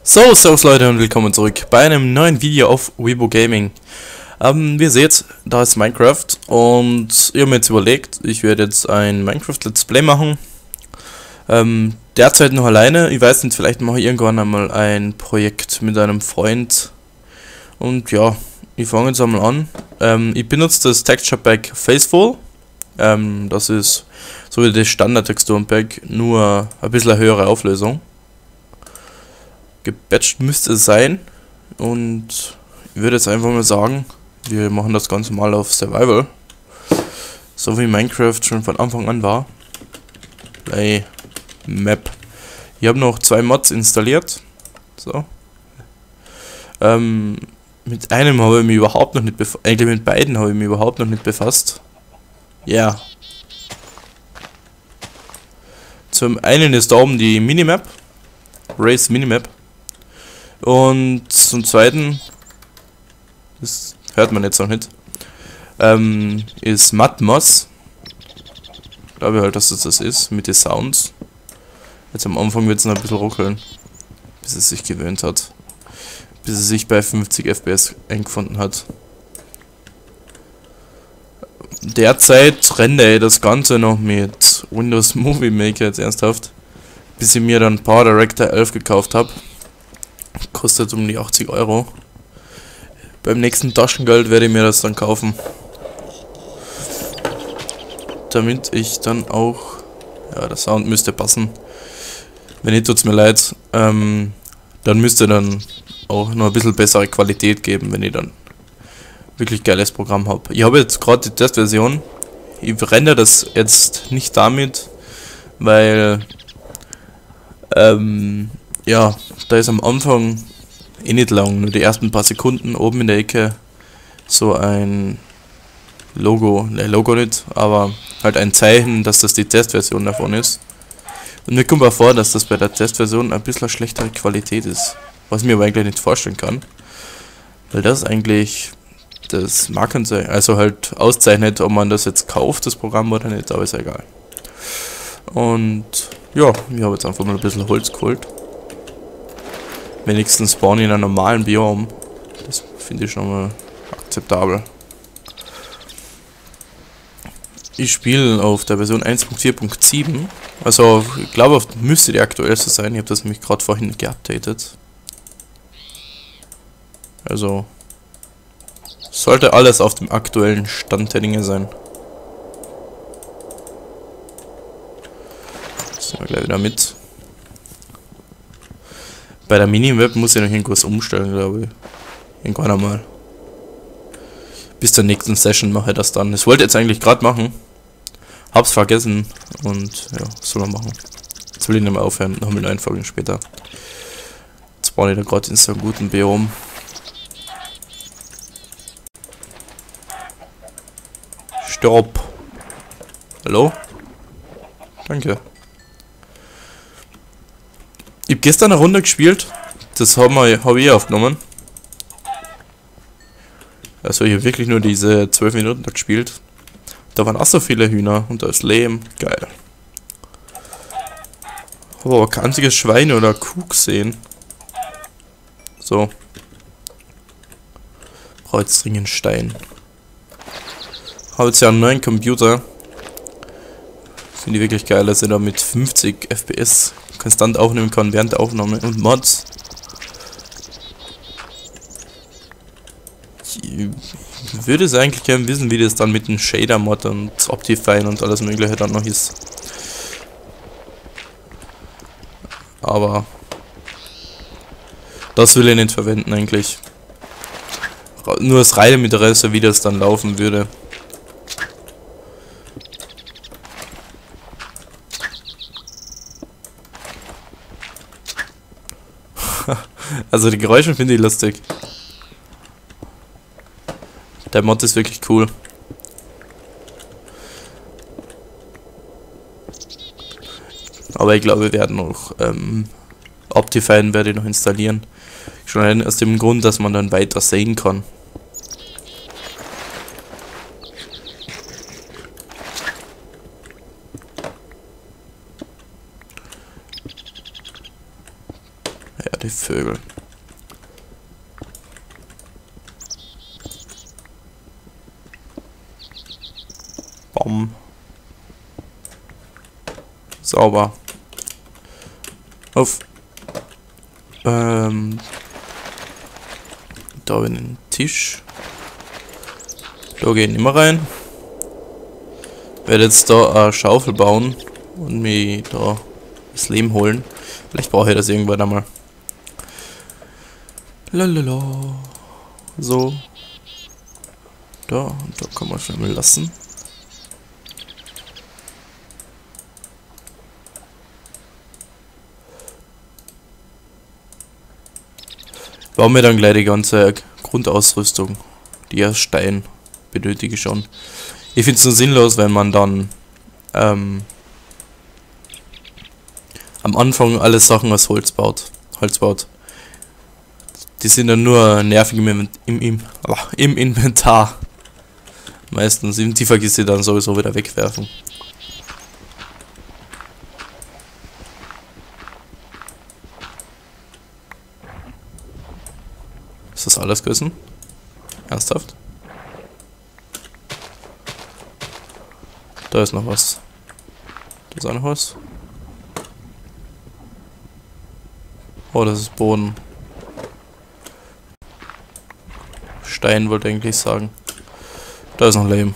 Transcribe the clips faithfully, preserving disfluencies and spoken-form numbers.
So, servus Leute und willkommen zurück bei einem neuen Video auf Weibo Gaming. Ähm, wie ihr seht, da ist Minecraft und ich habe mir jetzt überlegt, ich werde jetzt ein Minecraft Let's Play machen. Ähm, derzeit noch alleine, ich weiß nicht, vielleicht mache ich irgendwann einmal ein Projekt mit einem Freund. Und ja, ich fange jetzt einmal an. Ähm, ich benutze das Texture Pack Faceful. Ähm, das ist so wie das Standard Texturenpack, nur ein bisschen eine höhere Auflösung. Gebatcht müsste es sein und ich würde jetzt einfach mal sagen, wir machen das Ganze mal auf Survival, so wie Minecraft schon von Anfang an war. Bei Map. Ich habe noch zwei Mods installiert. So. Ähm, mit einem habe ich mich überhaupt noch nicht befasst. Eigentlich mit beiden habe ich mich überhaupt noch nicht befasst. Ja. Yeah. Zum einen ist da oben die Minimap. Race Minimap. Und zum zweiten, das hört man jetzt noch nicht, ähm, ist Matmos. Ich glaube halt, dass das das ist, mit den Sounds. Jetzt am Anfang wird es noch ein bisschen ruckeln, bis es sich gewöhnt hat. Bis es sich bei fünfzig F P S eingefunden hat. Derzeit rendere ich das Ganze noch mit Windows Movie Maker, jetzt ernsthaft, bis ich mir dann Power Director elf gekauft habe. Kostet um die achtzig Euro. Beim nächsten Taschengeld werde ich mir das dann kaufen. Damit ich dann auch... Ja, der Sound müsste passen. Wenn nicht, tut's mir leid. Ähm, dann müsste dann auch noch ein bisschen bessere Qualität geben, wenn ich dann wirklich geiles Programm habe. Ich habe jetzt gerade die Testversion. Ich rendere das jetzt nicht damit, weil... Ähm... Ja, da ist am Anfang eh nicht lang, nur die ersten paar Sekunden oben in der Ecke so ein Logo, ne Logo nicht, aber halt ein Zeichen, dass das die Testversion davon ist. Und mir kommt auch vor, dass das bei der Testversion ein bisschen schlechtere Qualität ist, was ich mir aber eigentlich nicht vorstellen kann, weil das eigentlich das Markenzeichen, also halt auszeichnet, ob man das jetzt kauft, das Programm oder nicht, aber ist egal. Und ja, ich habe jetzt einfach mal ein bisschen Holz geholt. Wenigstens spawnen in einem normalen Biom. Das finde ich schon mal akzeptabel. Ich spiele auf der Version eins Punkt vier Punkt sieben. Also ich glaube, müsste die aktuellste sein. Ich habe das nämlich gerade vorhin geupdatet. Also sollte alles auf dem aktuellen Stand der Dinge sein. Das nehmen wir gleich wieder mit. Bei der Minimap muss ich noch irgendwas umstellen, glaube ich. Irgendwann einmal. Bis zur nächsten Session mache ich das dann. Das wollte ich jetzt eigentlich gerade machen. Hab's vergessen. Und ja, soll man machen. Jetzt will ich nicht mehr aufhören. Noch mit neuen Folgen später. Jetzt brauche ich da gerade in so einem guten Biom. Stopp. Hallo? Danke. Ich habe gestern eine Runde gespielt, das haben wir, habe ich aufgenommen. Also ich habe wirklich nur diese zwölf Minuten da gespielt. Da waren auch so viele Hühner und da ist Lehm, geil. Habe aber kein einziges Schwein oder Kuh gesehen. So. Brauche jetzt dringend Stein. Habe jetzt ja einen neuen Computer. Finde ich wirklich geil, dass er da mit fünfzig F P S konstant aufnehmen kann während der Aufnahme und Mods. Ich würde es eigentlich gerne wissen, wie das dann mit dem Shader-Mod und Optifine und alles mögliche dann noch ist. Aber das will ich nicht verwenden eigentlich. Nur das reine Interesse, wie das dann laufen würde. Also die Geräusche finde ich lustig. Der Mod ist wirklich cool. Aber ich glaube, wir werden noch ähm, Optifine werde ich noch installieren. Schon aus dem Grund, dass man dann weiter sehen kann. Vögel. Bom. Sauber. Auf. Ähm. Da habe ich einen Tisch. Da gehe ich nicht mehr rein. Werde jetzt da eine Schaufel bauen und mir da das Lehm holen. Vielleicht brauche ich das irgendwann einmal. Lalala. So. Da, und da kann man schon mal lassen. Bauen wir dann gleich die ganze Grundausrüstung, die aus Stein benötige ich schon. Ich finde es nur sinnlos, wenn man dann ähm, am Anfang alle Sachen aus Holz baut. Holz baut. Die sind dann nur nervig im, im, im, im Inventar. Meistens, im die vergisst ich dann sowieso wieder wegwerfen. Ist das alles gewesen? Ernsthaft? Da ist noch was. Da ist auch noch was. Oh, das ist Boden. Stein wollte ich eigentlich sagen. Da ist noch Lehm.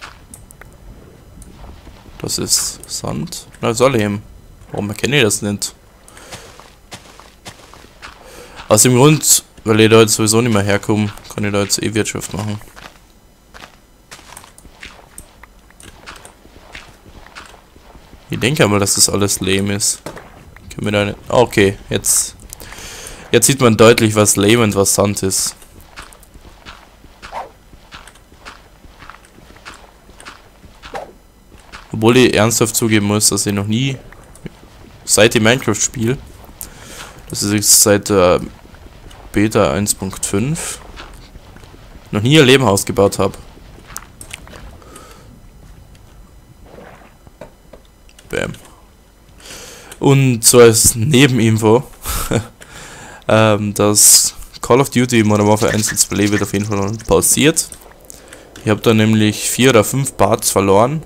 Das ist Sand. Na, das ist auch Lehm. Warum erkenne ich das nicht? Aus dem Grund, weil ich da jetzt sowieso nicht mehr herkomme, kann ich da jetzt eh Wirtschaft machen. Ich denke einmal, dass das alles Lehm ist. Können wir da nicht. Ah, okay, jetzt. Jetzt sieht man deutlich, was Lehm und was Sand ist. Obwohl ich ernsthaft zugeben muss, dass ich noch nie, seit ich Minecraft spiele, das ist jetzt seit äh, Beta eins Punkt fünf, noch nie ein Lehmhaus gebaut habe. Bam. Und so als Nebeninfo, ähm, das Call of Duty Modern Warfare eins Let's Play wird auf jeden Fall noch pausiert. Ich habe da nämlich vier oder fünf Parts verloren.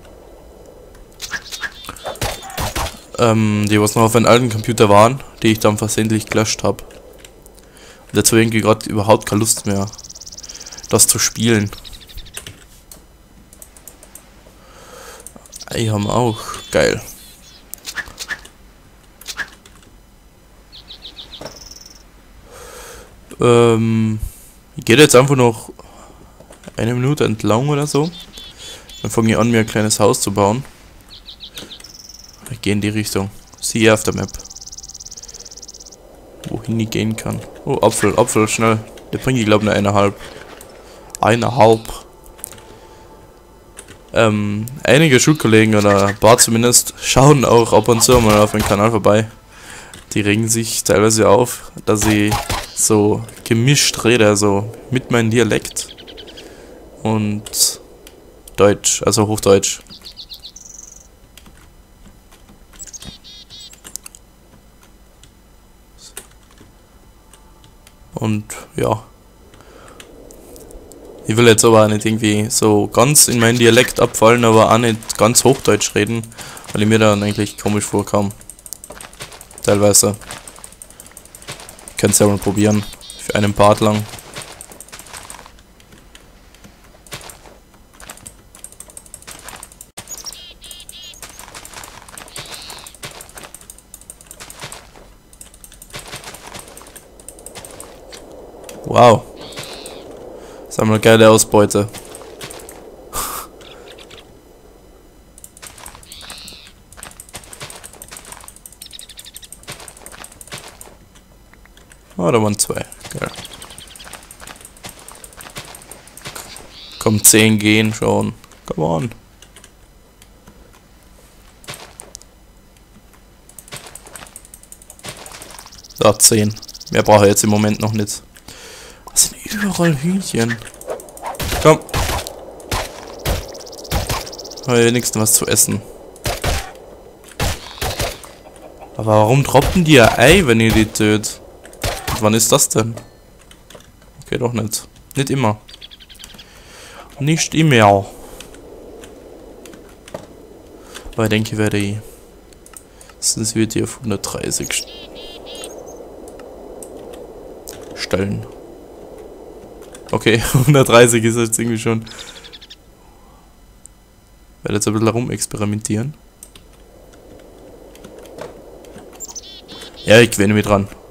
Ähm, die was noch auf einem alten Computer waren, die ich dann versehentlich gelöscht habe. Und dazu irgendwie gerade überhaupt keine Lust mehr, das zu spielen. Die haben auch. Geil. Ähm, ich gehe jetzt einfach noch eine Minute entlang oder so. Dann fange ich an, mir ein kleines Haus zu bauen. Ich gehe in die Richtung. Siehe auf der Map. Wohin ich gehen kann. Oh, Apfel, Apfel, schnell. Der bringt ich glaube nur eineinhalb. Eineinhalb. Ähm, einige Schulkollegen oder ein paar zumindest schauen auch ab und zu mal auf meinen Kanal vorbei. Die regen sich teilweise auf, dass ich so gemischt rede, also mit meinem Dialekt und Deutsch, also Hochdeutsch. Und ja, ich will jetzt aber auch nicht irgendwie so ganz in meinen Dialekt abfallen, aber auch nicht ganz Hochdeutsch reden, weil ich mir dann eigentlich komisch vorkam. Teilweise. Ich könnte es ja mal probieren, für einen Part lang. Wow. Das ist einmal eine geile Ausbeute. Oh, da waren zwei. Geil. Komm, zehn gehen schon. Come on. So, zehn. Mehr brauche ich jetzt im Moment noch nicht. Was sind überall Hühnchen? Komm. Habe ich wenigstens was zu essen. Aber warum droppen die ja Ei, wenn ihr die tötet? Wann ist das denn? Okay, doch nicht. Nicht immer. Nicht immer. Aber ich denke, ich werde ich... Sonst wird die auf hundertdreißig stellen. Okay, hundertdreißig ist jetzt irgendwie schon... Ich werde jetzt ein bisschen rumexperimentieren. Ja, ich gewöhne mich dran.